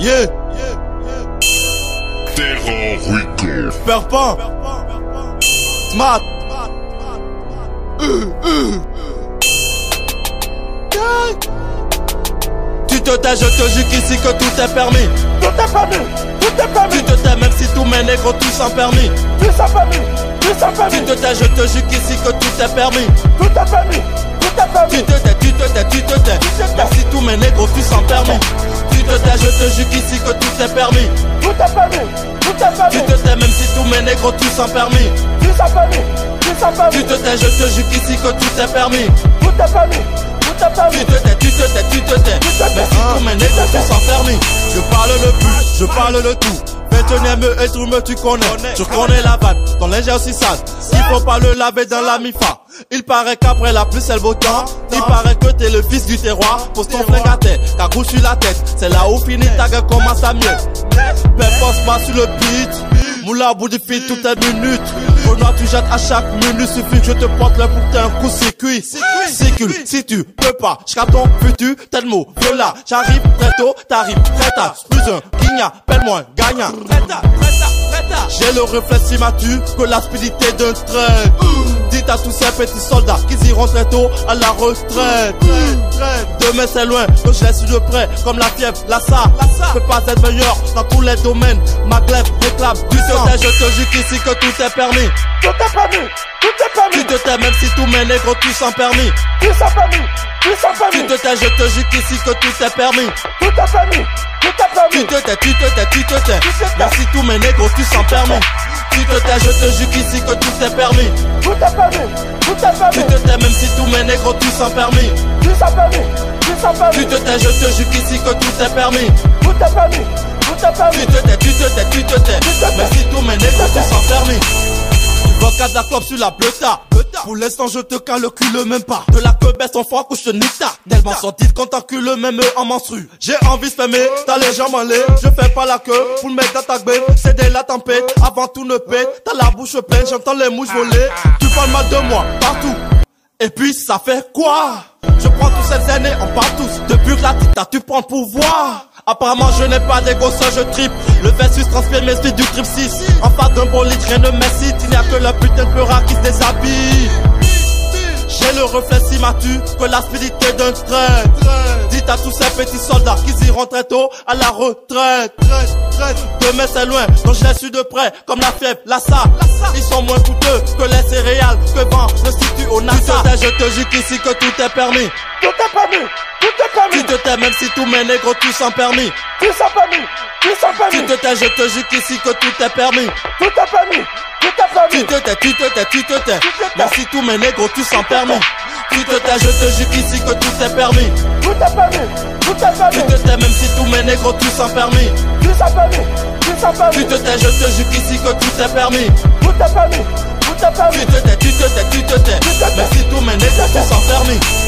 Yeah. Terror Rico. Perpin. Smart. Tu te tais, je te jure qu'ici que tout est permis. Tout est permis, tout est permis. Tu te tais même si tous mes négros tous sans permis. Tout est permis, tout est permis. Tu te tais, je te jure qu'ici que tout est permis. Tout est permis, tout est permis. Tu te tais, tu te tais, tu te tais. Même si tous mes négros tous sans permis. Tu te tais, je te jure qu'ici que tout est permis. Tout est permis, tout est permis. Tu te tais même si tous mes négros tous sans permis. Tout est permis, tout est permis. Tu te tais, je te jure qu'ici que tout est permis. Tout est permis, tout est permis. Tu te tais, tu te tais, tu te tais. Mais si tous mes négros tous sans permis. Je parle le but, je parle le tout. Fais-te et tout me tu connais. Tu connais la vibe, ton linge est aussi sale. Il faut pas le laver dans la mifa. Il paraît qu'après la pluie c'est le beau temps. Il paraît que t'es le fils du terroir. Pose ton flingue à terre, cagoule sur la tête. C'est là où finit ta gueule commence à mieux. Pense pas sur le beat. Moula au bout du fil toutes les minutes. Renoir tu jettes à chaque minute. Suffit que je te porte le pour que t'aies un coup circuit. Circule, si tu peux pas. J'capte ton futur, tel mot, viola. J'arrive très tôt, t'arrives très tard. Plus un guignat, appelle-moi gagnant. J'ai le réflexe si m'as-tu que l'aspidité d'un trait. Dites à tous ces petits soldats qu'ils iront très tôt à la retraite. Demain c'est loin, donc je laisse de près. Comme la fièvre, la ça peut pas être meilleur dans tous les domaines. Ma glaive réclame du sang. Je te jure qu'ici que tout est permis. Tout est permis, tout est permis. Tu te tais même si tous mes négros tous sans permis. Tout est permis, tout est Tu permis. te tais, je te jure qu'ici que tout est permis. Tout est permis, tout est permis. Tu te tais, tu te tais, tu te tais. Même si tous mes négros tous sans permis. Tu te tais, je te jure qu'ici que tout est permis. Tout est permis, tout est permis. Tu te tais même si tous mes négros tous sans permis. Tout est permis, tout est permis. Tu te tais, je te jure qu'ici que tout est permis. Tout est permis, tout est permis. Tu te tais, tu te tais, tu te tais. Même si tous mes négros tous sans permis. Vodka de la clope sur la bleuta. Pour l'instant je te calcule même pas. De la queue baisse en fois couche nita. Tellement sorti qu'on t'encule même en menstru. J'ai envie de fermer, t'as les jambes en lait. Je fais pas la queue pour le mettre dans ta gueule. C'est de la tempête, avant tout ne pète. T'as la bouche pleine, j'entends les mouches voler. Tu parles mal de moi, partout. Et puis ça fait quoi? Je prends tous ces années, on parle tous. Depuis que la tita tu prends le pouvoir. Apparemment je n'ai pas d'égo, ça je tripe. Le versus transpire mes suites du trip 6. En face d'un bolide, rien ne m'excite. Il n'y a que la putain de pleura qui se déshabille. J'ai le réflexe si m'as-tu que l'aspidité d'un trait. Dites à tous ces petits soldats qu'ils iront très tôt à la retraite. Demain c'est loin, donc je les suis de près. Comme la fièvre, la ça. Ils sont moins coûteux que les céréales que vend le stitut au NASA. Tu te tais, je te jure qu'ici que tout est permis. Tout est permis, tout est permis. Tu te tais même si tous mes négros tous sans permis. Tout est permis, tout est permis. Tu te tais, je te jure qu'ici que tout est permis. Tout est permis, tout est permis. Tu te tais, tu te tais, tu te tais. Même si tous mes négros tous sans permis. Tu te tais, je te jure qu'ici que tout est permis. Tout est permis, tout est permis. Tu te tais même si tous mes négros tous sans permis. Tout est permis, tout est permis. Tu te tais, je te jure qu'ici que tout est permis. Tout est permis, tout est permis. Tu te tais, tu te tais, tu te tais. Même si tous mes négros tous sans permis.